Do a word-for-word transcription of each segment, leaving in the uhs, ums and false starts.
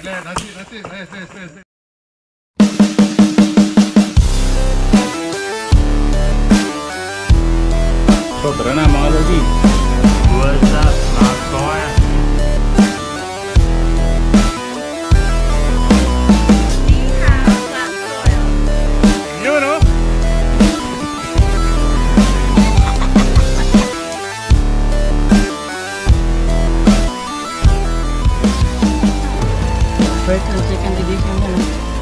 Land, that's it, that's it. Nice, nice, nice. So, tara na mga lodi. What's up, mga koya? Yun, no? First and second division na.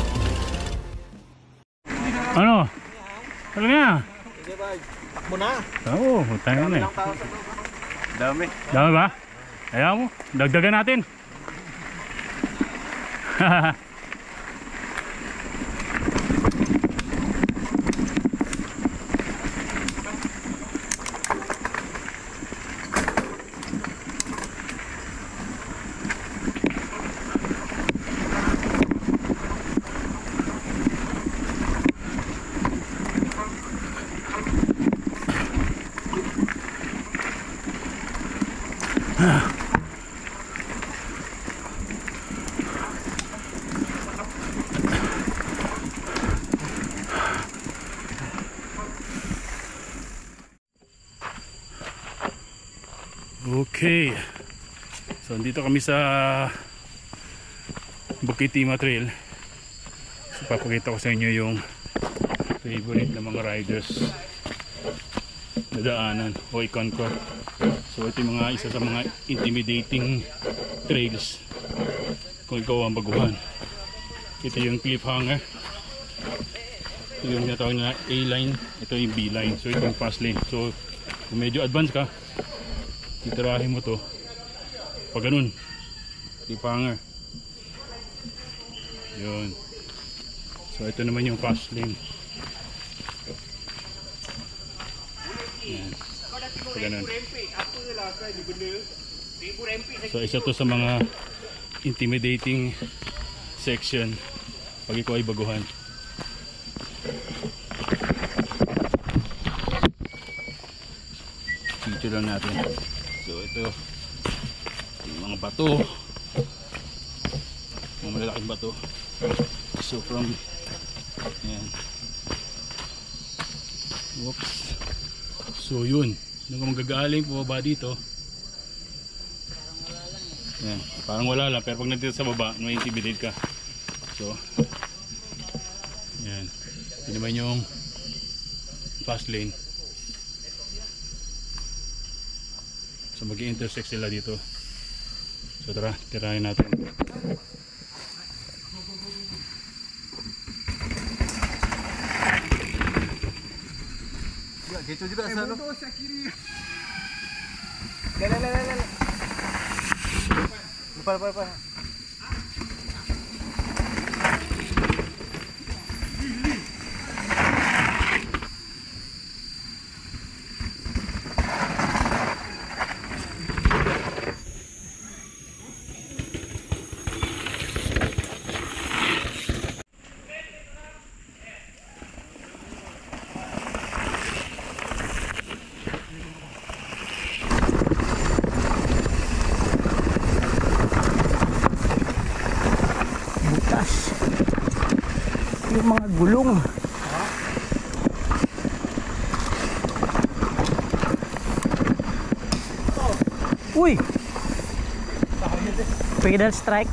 Ano? Tara na. Sige ba? Takbo na. Oo, tayo na eh. Dami. Dami ba? Ayaw mo, dagdagan natin. Okay, so dito kami sa Bukit Timah Trail. So papakita ko sa inyo yung favorite ng mga riders na daanan o i-conquer. So ito yung mga isa sa mga intimidating trails kung ikaw ang baguhan. Ito yung cliffhanger, ito yung tinatawag na A-line, ito yung B-line, so ito yung fast lane. So kung medyo advance ka, titirahin mo to pag ganun, cliffhanger yun. So ito naman yung fast lane. Yan. Pag ganun. So isa to sa mga intimidating section pag ikaw ay baguhan. Picture lang natin. So ito yung mga bato, mga malalaking bato. So from yan, whoops, so yun nung magagaling pababa dito yan, parang wala lang, pero pag nandito sa baba may intimidate ka. So yan, yun naman yung fast lane. So mag-intersect sila dito. So tara, tirahin natin. Ya, gitu juga eh, sana. Mundur sa kiri. Lele lele lele. Lupa lupa lupa. Yung mga gulong. Uy! Pedal strike.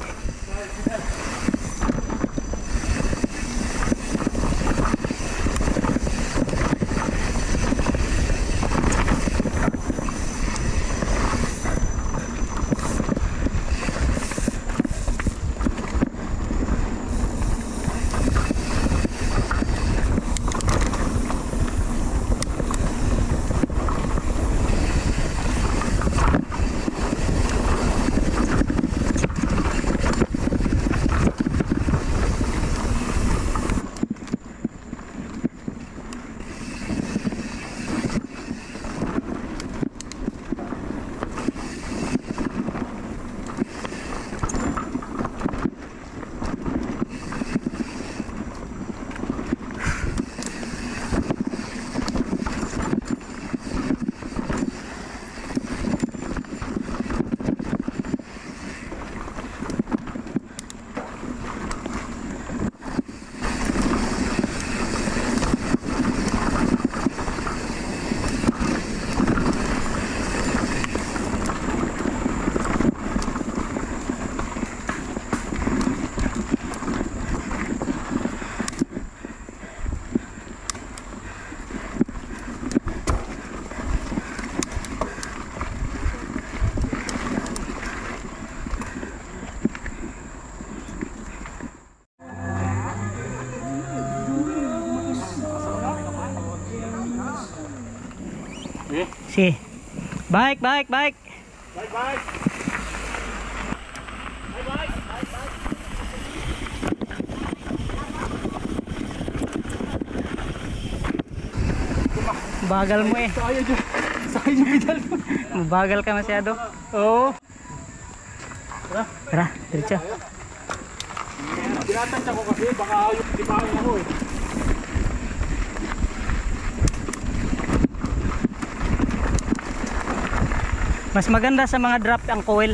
Si. Bike, bike, bike. Bye bye. Bye bye. Bagal mo eh. Sakay dyan. Sakay yung pedal. Bagal ka masyado. Oo. Tara, diretso. Tinatansya ko kasi baka yung tipahin ako eh. Mas maganda sa mga drop ang coil.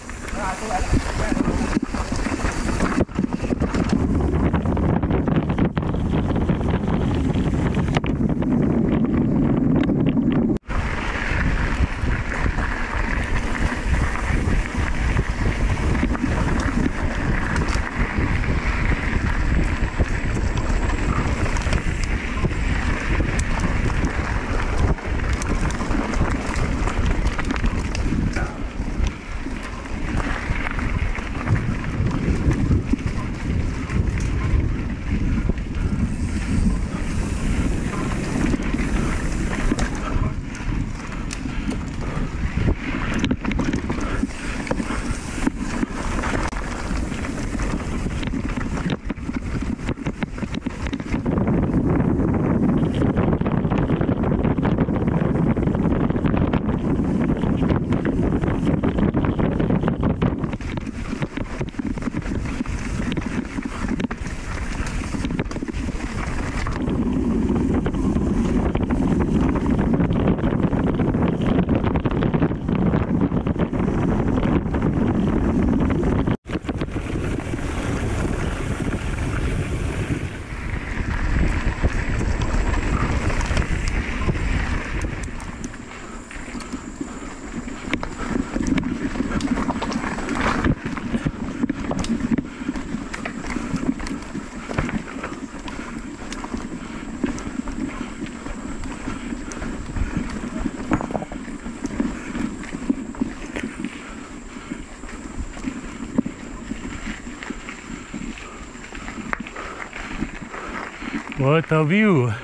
What a view!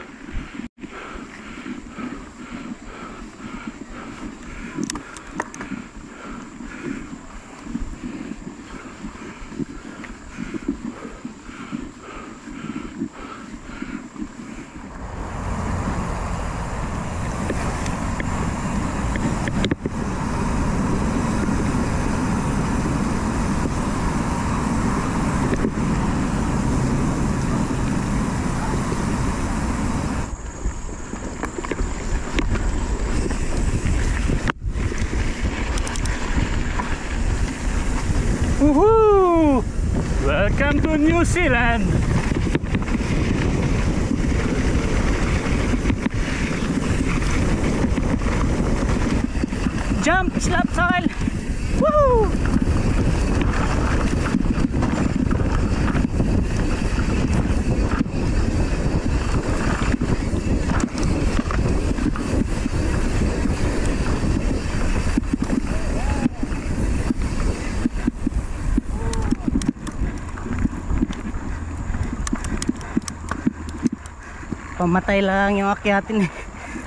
Woohoo! Welcome to New Zealand! Jump, slap soil. Woohoo! Pamatay lang yung akyatin eh.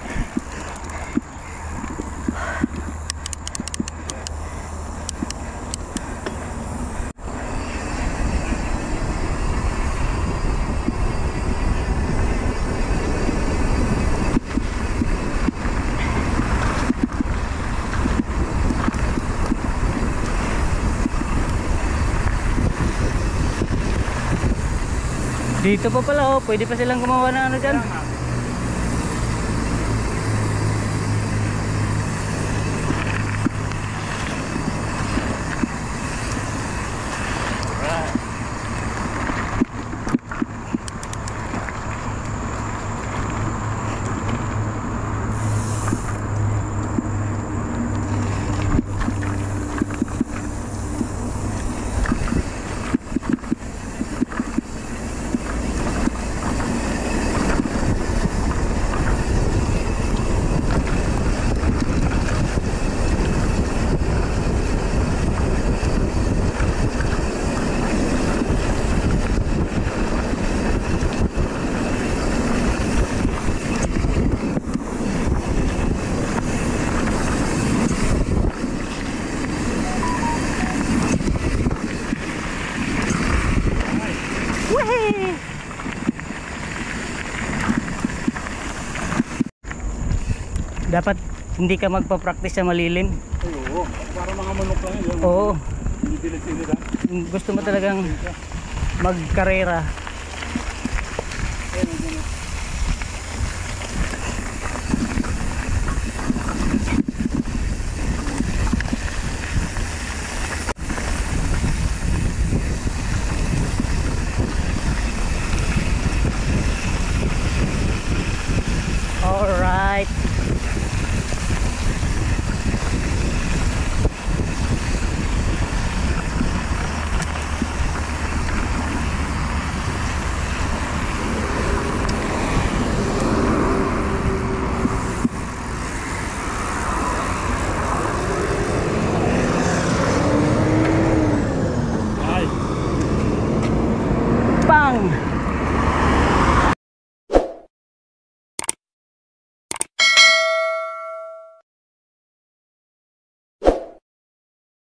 Dito pa pala oh, pwede pa silang gumawa ng ano dyan. Dapat hindi ka magpa-practice sa malilim. Ay, oo. Para mga manok lang yun. Oo. Hindi dilit-dilit ha. Gusto mo talagang magkarera,